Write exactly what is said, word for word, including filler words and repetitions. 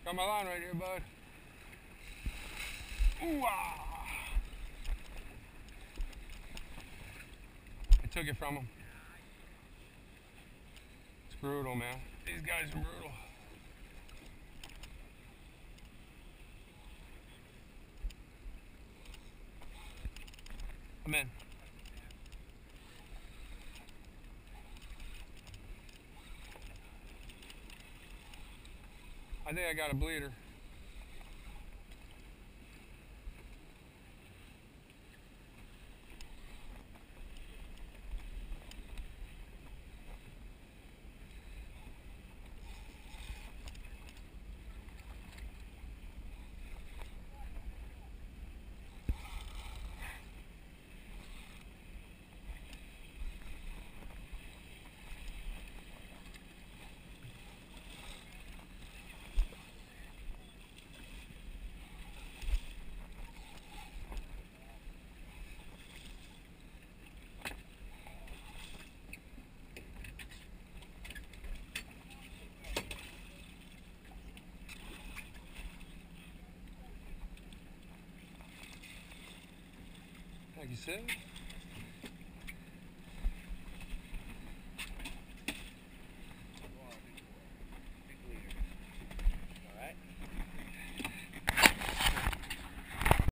Got my line right here, bud. Ooh, ah. I took it from him. It's brutal, man. These guys are brutal. I'm in. I think I got a bleeder. Like you said.